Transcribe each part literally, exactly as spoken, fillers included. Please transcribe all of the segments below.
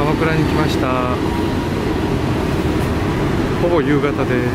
鎌倉に来ました。ほぼ夕方です。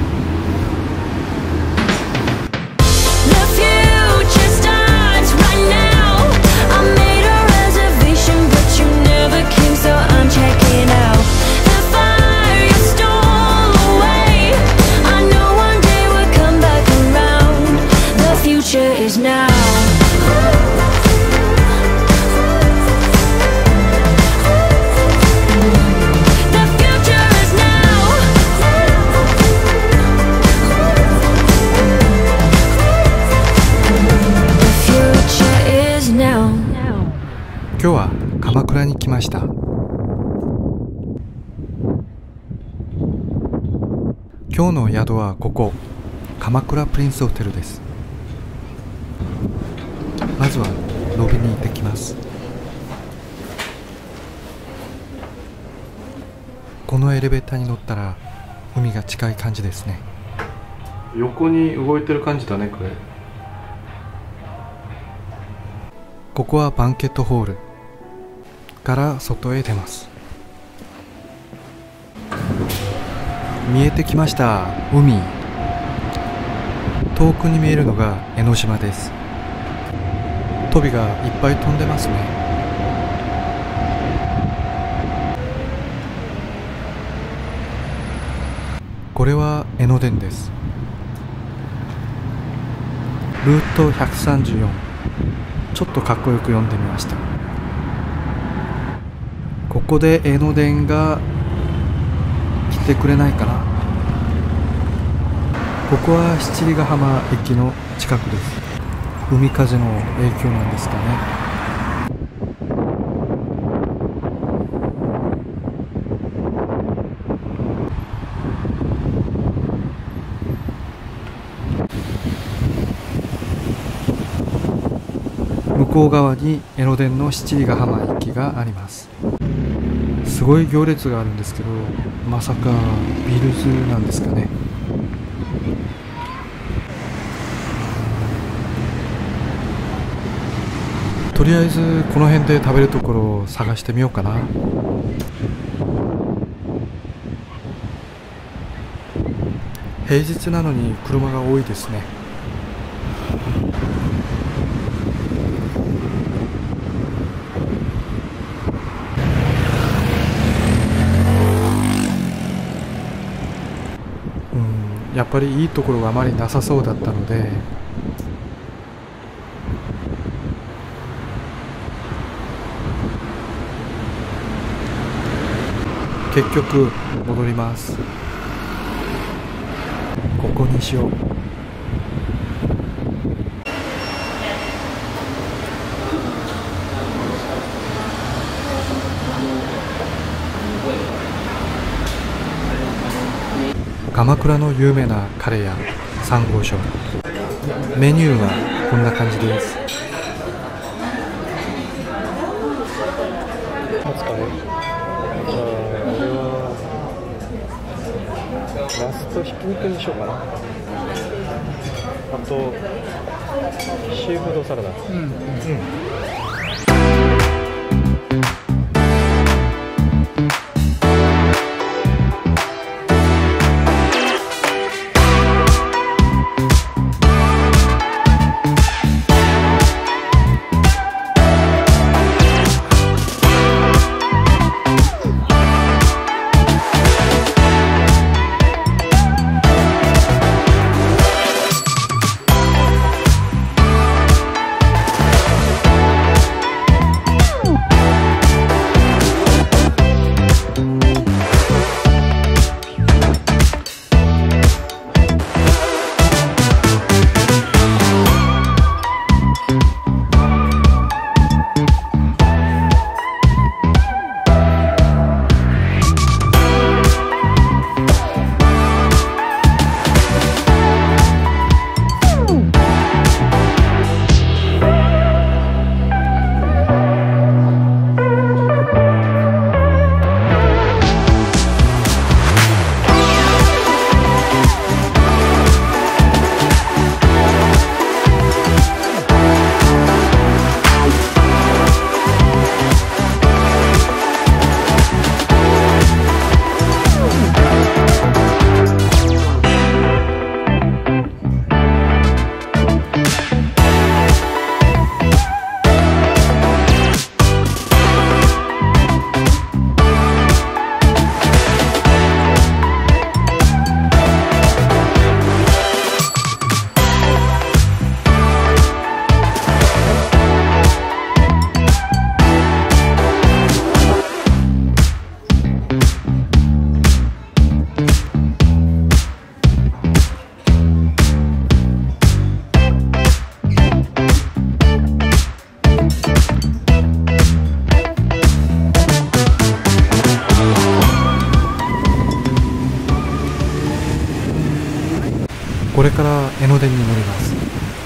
今日は鎌倉に来ました。今日の宿はここ鎌倉プリンスホテルです。まずはロビーに行ってきます。このエレベーターに乗ったら海が近い感じですね。横に動いてる感じだね、これ。ここはバンケットホールから外へ出ます。見えてきました、海。遠くに見えるのが江ノ島です。トビがいっぱい飛んでますね。これは江ノ電です。ルートひゃくさんじゅうよん、ちょっとかっこよく読んでみました。ここで江ノ電が来てくれないかな。ここは七里ヶ浜駅の近くです。海風の影響なんですかね。向こう側に江ノ電の七里ヶ浜駅があります。すごい行列があるんですけど、まさかビールズなんですかね。とりあえずこの辺で食べるところを探してみようかな。平日なのに車が多いですね。うん、やっぱりいいところがあまりなさそうだったので、結局戻ります。ここにしよう。鎌倉の有名なカレー屋さん号所。メニューはこんな感じです。カツカレー、ナスとひき肉にしようかな。あとシーフードサラダ。うん、うん。 これから江ノ電に乗ります。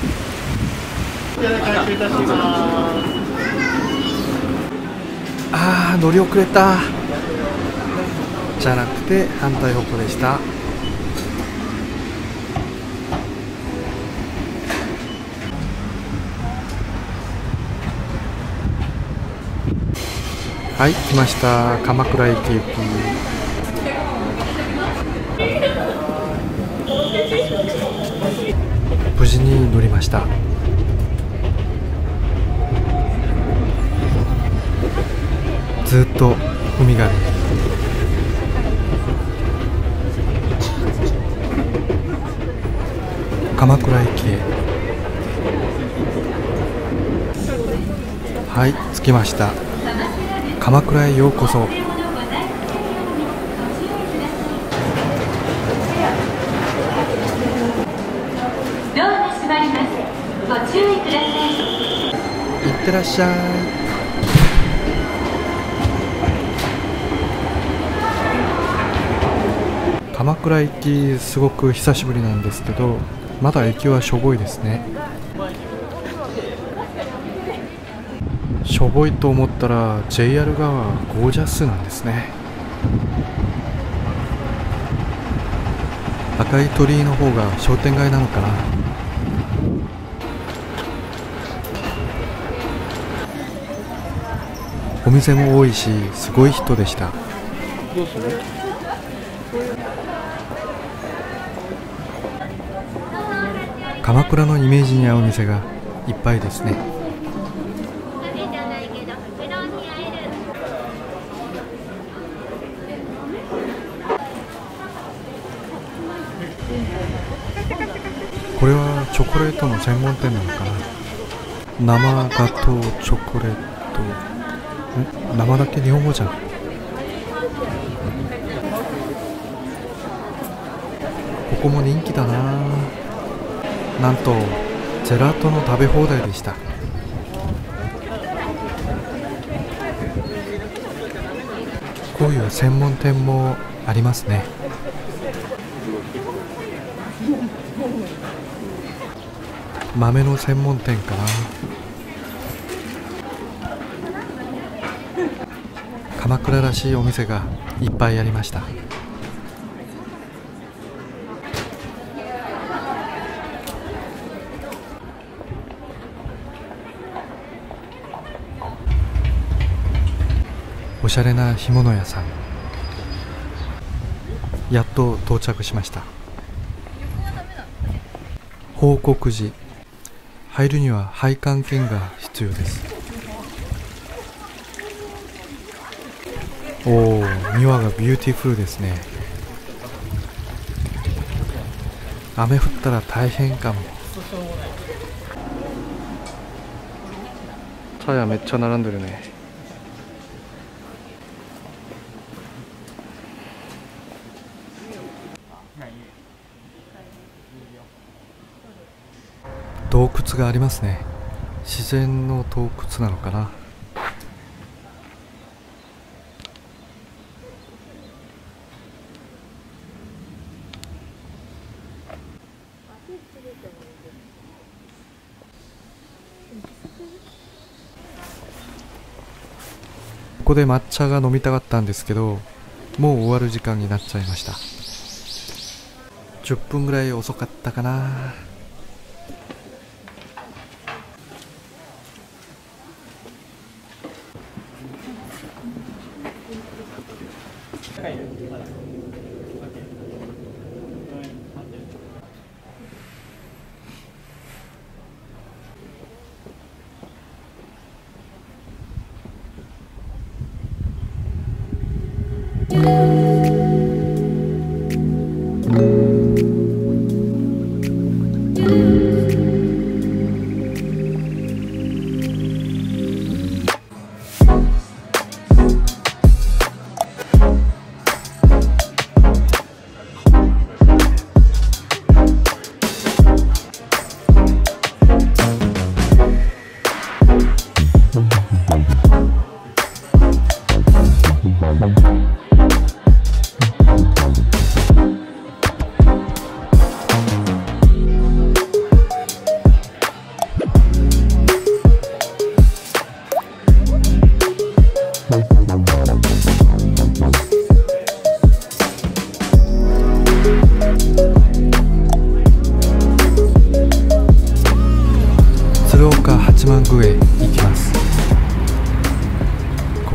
あー、乗り遅れた。じゃなくて反対方向でした。はい、来ました。鎌倉駅行き。無事に乗りました。ずっと海が見える。鎌倉駅へ。はい、着きました。鎌倉へようこそ。 ご注意ください。 いってらっしゃい。鎌倉行きすごく久しぶりなんですけど、まだ駅はしょぼいですね。しょぼいと思ったら ジェイアール がゴージャスなんですね。赤い鳥居の方が商店街なのかな。お店も多いし、すごい人でした。どうする？鎌倉のイメージに合う店がいっぱいですね。これはチョコレートの専門店なのかな。生ガトーチョコレート。ん？生だけ日本語じゃん。ここも人気だな。なんとジェラートの食べ放題でした。こういう専門店もありますね。豆の専門店かな。鎌倉らしいお店がいっぱいありました。おしゃれな干物屋さん。やっと到着しました。報国寺。入るには拝観券が必要です。おお、庭がビューティフルですね。雨降ったら大変かも。タヤめっちゃ並んでるね。洞窟がありますね。自然の洞窟なのかな。ここで抹茶が飲みたかったんですけど、もう終わる時間になっちゃいました。じゅっぷんぐらい遅かったかな。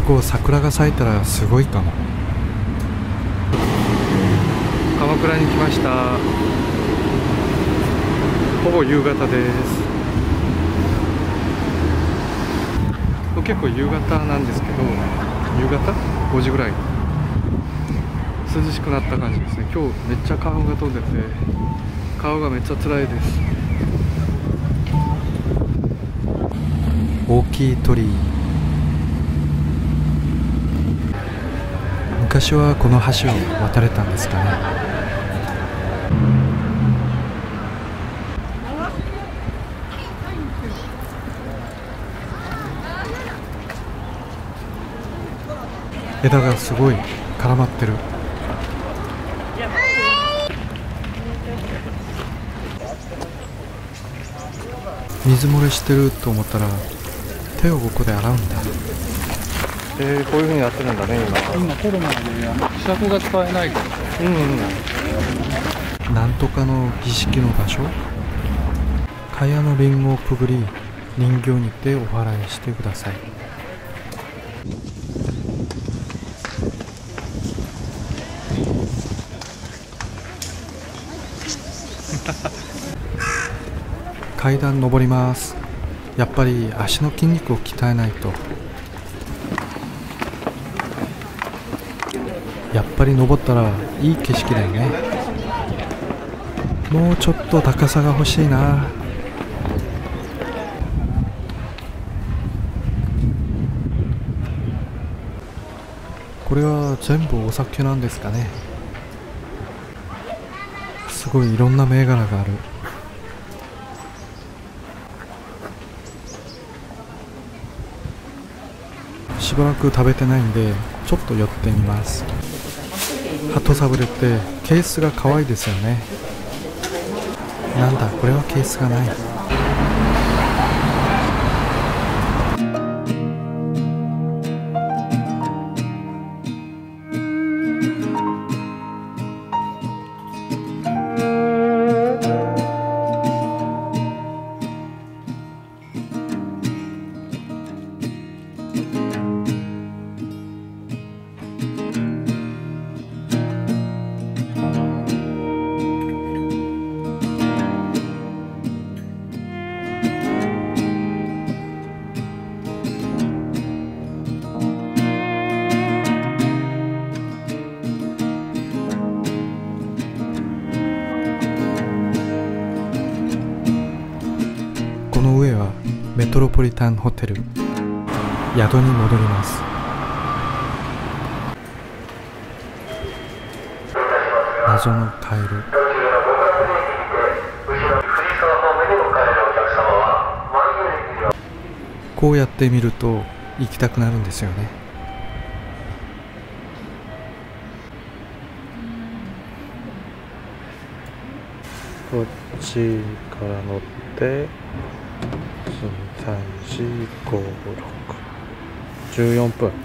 こ桜が咲いたらすごいかも。鎌倉に来ました。ほぼ夕方です。結構夕方なんですけど、夕方ごじぐらい涼しくなった感じですね。今日めっちゃ花粉が飛んでて、顔がめっちゃ辛いです。大きい鳥居、昔はこの橋を渡れたんですかね。枝がすごい絡まってる。水漏れしてると思ったら手をここで洗うんだ。えー、こういう風になってるんだね今。 今コロナで希釈が使えないから。 うんうん。なんとかの儀式の場所。蚊帳のリンゴをくぐり人形にてお祓いしてください。階段登ります。やっぱり足の筋肉を鍛えないと。やっぱり登ったらいい景色だよね。もうちょっと高さが欲しいな。これは全部お酒なんですかね。すごいいろんな銘柄がある。しばらく食べてないんでちょっと寄ってみます。鳩サブレってケースが可愛いですよね。なんだこれはケースがない。この上はメトロポリタンホテル。宿に戻ります。謎のカエル。こうやって見ると行きたくなるんですよね。こっちから乗ってさん、よん、ご、ろく、じゅうよんぷん。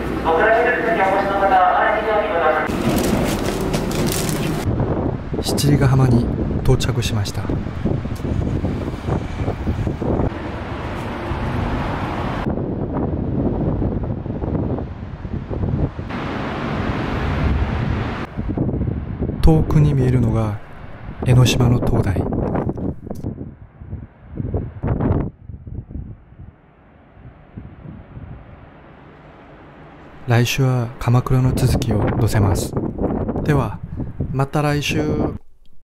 七里ヶ浜に到着しました。遠くに見えるのが江ノ島の灯台。来週は鎌倉の続きを載せます。ではまた来週。